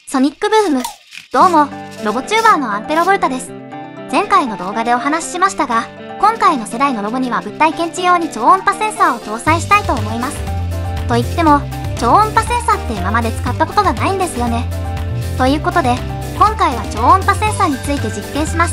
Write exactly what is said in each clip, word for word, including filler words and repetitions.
ソニックブーム。どうも、ロボチューバーのアンペロボルタです。前回の動画でお話ししましたが、今回の世代のロボには物体検知用に超音波センサーを搭載したいと思います。と言っても、超音波センサーって今まで使ったことがないんですよね。ということで、今回は超音波センサーについて実験します。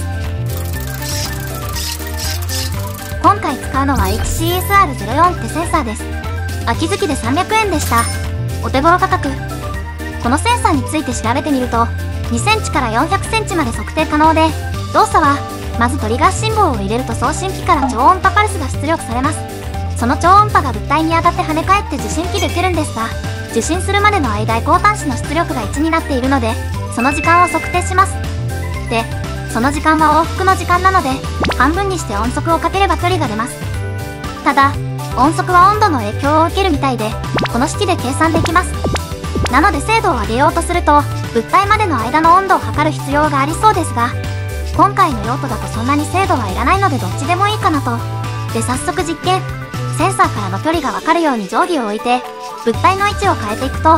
今回使うのは エイチシーエスアールゼロよん ってセンサーです。秋月でさんびゃくえんでした。お手頃価格。このセンサーについて調べてみると、にセンチからよんひゃくセンチまで測定可能で、動作は、まずトリガー信号を入れると送信機から超音波パルスが出力されます。その超音波が物体に当たって跳ね返って受信機で受けるんですが、受信するまでの間、移行端子の出力がいちになっているので、その時間を測定します。で、その時間は往復の時間なので、半分にして音速をかければ距離が出ます。ただ、音速は温度の影響を受けるみたいで、この式で計算できます。なので精度を上げようとすると、物体までの間の温度を測る必要がありそうですが、今回の用途だとそんなに精度はいらないのでどっちでもいいかなと。で、早速実験。センサーからの距離がわかるように定規を置いて、物体の位置を変えていくと、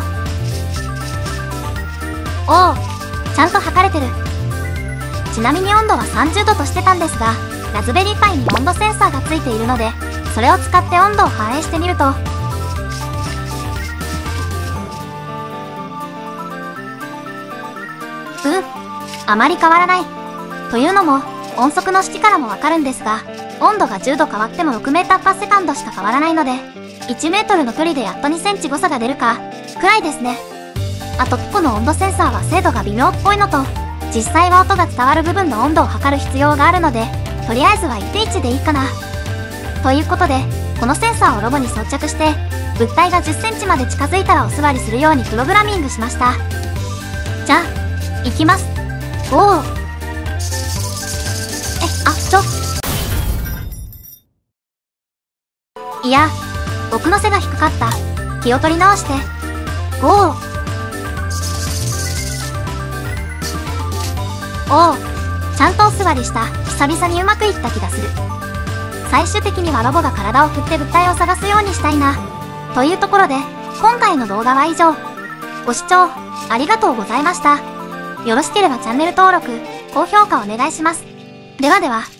おお、ちゃんと測れてる。ちなみに温度はさんじゅうどとしてたんですが、ラズベリーパイに温度センサーがついているので、それを使って温度を反映してみると、うん、あまり変わらない。というのも、音速の式からもわかるんですが、温度がじゅうど変わってもろくメーターパーセカンドしか変わらないので、いちメートルの距離でやっとにセンチ誤差が出るか、くらいですね。あと、ピコの温度センサーは精度が微妙っぽいのと、実際は音が伝わる部分の温度を測る必要があるので、とりあえずは いってんいち でいいかな。ということで、このセンサーをロボに装着して、物体がじゅっセンチまで近づいたらお座りするようにプログラミングしました。じゃあ、いきます。おお。え、あ、ちょ。いや、僕の背が低かった。気を取り直して。おお。おお、ちゃんとお座りした。久々にうまくいった気がする。最終的にはロボが体を振って物体を探すようにしたいな。というところで、今回の動画は以上。ご視聴ありがとうございました。よろしければチャンネル登録、高評価お願いします。ではでは。